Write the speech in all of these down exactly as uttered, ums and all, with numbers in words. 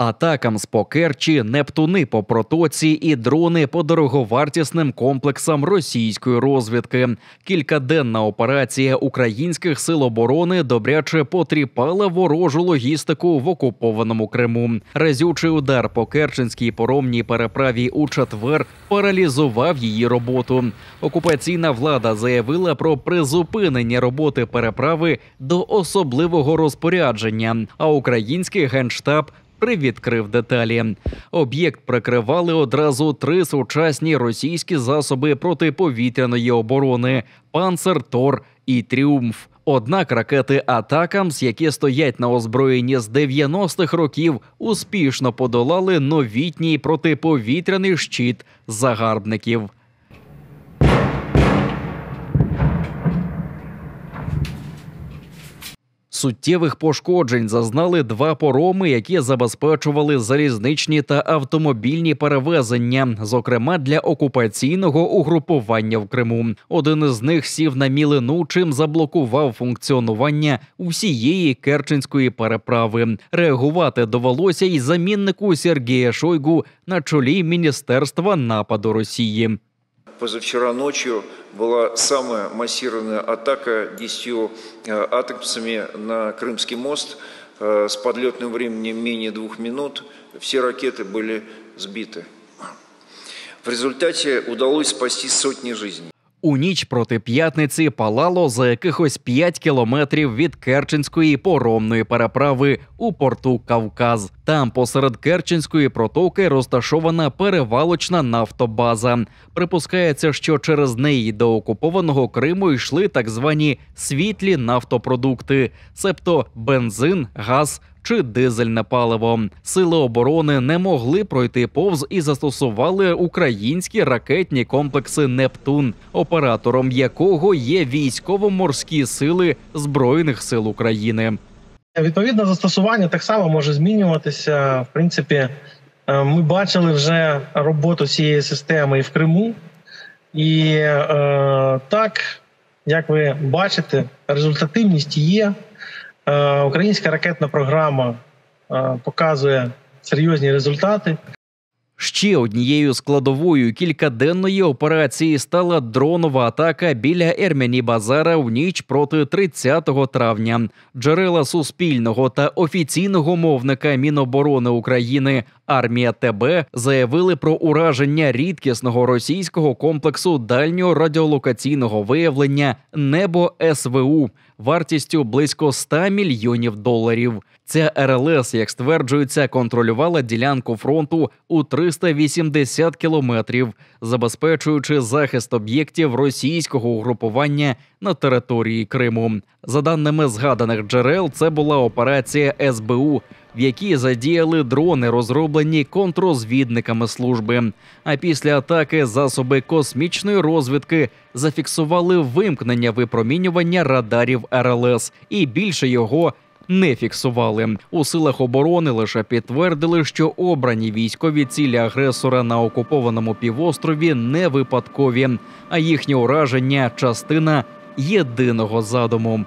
Атакамс по Керчі, Нептуни по протоці і дрони по дороговартісним комплексам російської розвідки. Кількаденна операція українських сил оборони добряче потріпала ворожу логістику в окупованому Криму. Разючий удар по Керченській паромній переправі у четвер паралізував її роботу. Окупаційна влада заявила про призупинення роботи переправи до особливого розпорядження, а український генштаб привідкрив деталі. Об'єкт прикривали одразу три сучасні російські засоби протиповітряної оборони – «Панцер», «Тор» і «Тріумф». Однак ракети «Атакамс», які стоять на озброєнні з дев'яностих років, успішно подолали новітній протиповітряний щит загарбників. Суттєвих пошкоджень зазнали два пароми, які забезпечували залізничні та автомобільні перевезення, зокрема для окупаційного угрупування в Криму. Один із них сів на мілину, чим заблокував функціонування усієї Керченської переправи. Реагувати довелося й заміннику Сергія Шойгу на чолі Міністерства нападу Росії. Позавчера ночью была самая массированная атака десятью атакамсами на Крымский мост с подлетным временем менее двух минут. Все ракеты были сбиты. В результате удалось спасти сотни жизней. У ніч проти п'ятниці палало за якихось п'ять кілометрів від Керченської паромної переправи у порту Кавказ. Там посеред Керченської протоки розташована перевалочна нафтобаза. Припускається, що через неї до окупованого Криму йшли так звані світлі нафтопродукти, себто бензин, газ чи дизельне паливо. Сили оборони не могли пройти повз і застосували українські ракетні комплекси «Нептун», оператором якого є військово-морські сили Збройних сил України. Відповідно, застосування так само може змінюватися. В принципі, ми бачили вже роботу цієї системи і в Криму. І е, так, як ви бачите, результативність є. Е, українська ракетна програма е, показує серйозні результати. Ще однією складовою кількаденної операції стала дронова атака біля Ермені-Базара в ніч проти тридцятого травня. Джерела суспільного та офіційного мовника Міноборони України «Армія ТБ» заявили про ураження рідкісного російського комплексу дальнього радіолокаційного виявлення «Небо СВУ» вартістю близько ста мільйонів доларів. Ця РЛС, як стверджується, контролювала ділянку фронту у триста вісімдесят кілометрів, забезпечуючи захист об'єктів російського угрупування на території Криму. За даними згаданих джерел, це була операція ес бе у, в якій задіяли дрони, розроблені контррозвідниками служби. А після атаки засоби космічної розвідки зафіксували вимкнення випромінювання радарів РЛС і більше його не фіксували. У силах оборони лише підтвердили, що обрані військові цілі агресора на окупованому півострові не випадкові, а їхнє ураження – частина єдиного задуму.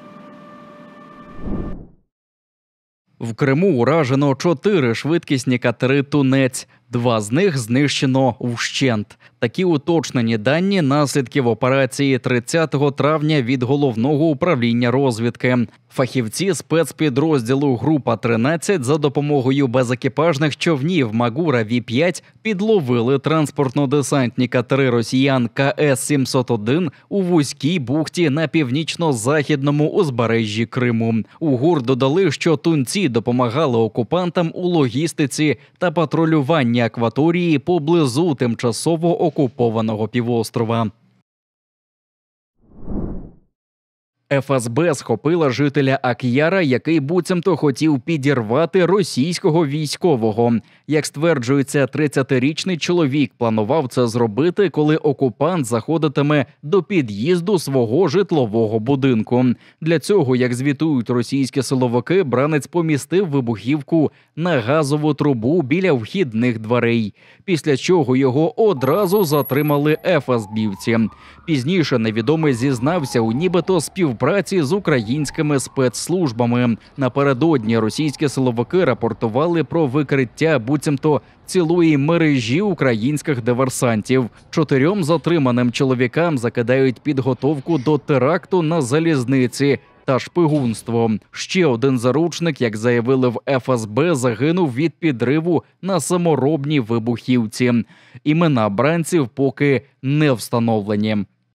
В Криму уражено чотири швидкісні катери «Тунець». Два з них знищено вщент. Такі уточнені дані наслідків операції тридцятого травня від Головного управління розвідки. Фахівці спецпідрозділу «Група тринадцять» за допомогою безекіпажних човнів «Магура Ві п'ять» підловили транспортно-десантні катери росіян ка ес сімсот один у вузькій бухті на північно-західному узбережжі Криму. У ГУР додали, що тунці допомагали окупантам у логістиці та патрулюванні акваторії поблизу тимчасово окупованого півострова. еф ес бе схопила жителя Ак'яра, який буцімто хотів підірвати російського військового. Як стверджується, тридцятирічний чоловік планував це зробити, коли окупант заходитиме до під'їзду свого житлового будинку. Для цього, як звітують російські силовики, бранець помістив вибухівку на газову трубу біля вхідних дверей, після чого його одразу затримали еф ес бівці. Пізніше невідомий зізнався у нібито співпраці з українськими спецслужбами. Напередодні російські силовики рапортували про викриття буцімто цілої мережі українських диверсантів. Чотирьом затриманим чоловікам закидають підготовку до теракту на залізниці та шпигунство. Ще один заручник, як заявили в еф ес бе, загинув від підриву на саморобній вибухівці. Імена бранців поки не встановлені.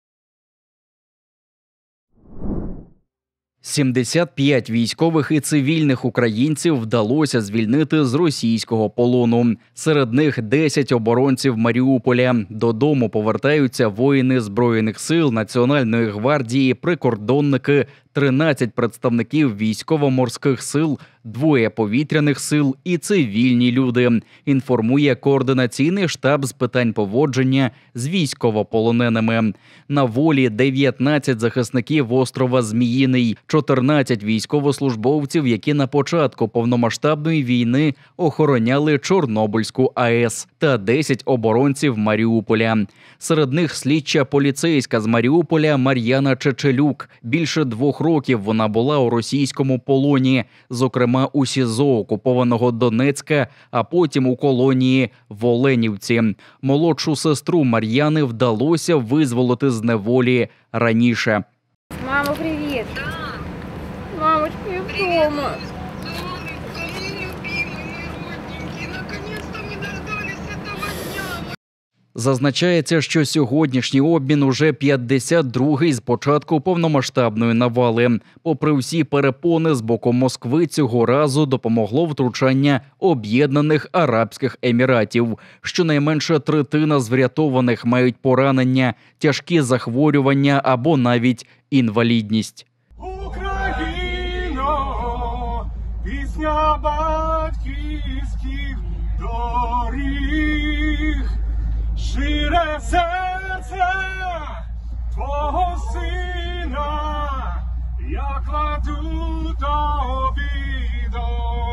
сімдесят п'ять військових і цивільних українців вдалося звільнити з російського полону. Серед них десять оборонців Маріуполя. Додому повертаються воїни Збройних сил, Національної гвардії, прикордонники, тринадцять представників військово-морських сил, двоє повітряних сил і цивільні люди, інформує Координаційний штаб з питань поводження з військовополоненими. На волі дев'ятнадцять захисників острова Зміїний, чотирнадцять військовослужбовців, які на початку повномасштабної війни охороняли Чорнобильську а е с, та десять оборонців Маріуполя. Серед них слідча поліцейська з Маріуполя Мар'яна Чечелюк. Більше двох років вона була у російському полоні, зокрема у СІЗО окупованого Донецька, а потім у колонії в Оленівці. Молодшу сестру Мар'яни вдалося визволити з неволі раніше. Мамо, привіт! Мамочка, я вдома. Зазначається, що сьогоднішній обмін уже п'ятдесят другий з початку повномасштабної навали. Попри всі перепони з боку Москви, цього разу допомогло втручання Об'єднаних Арабських Еміратів. Щонайменше третина з врятованих мають поранення, тяжкі захворювання або навіть інвалідність. Україно, пісня батьківських доріг, шире серце твого сина, я кладу тобі до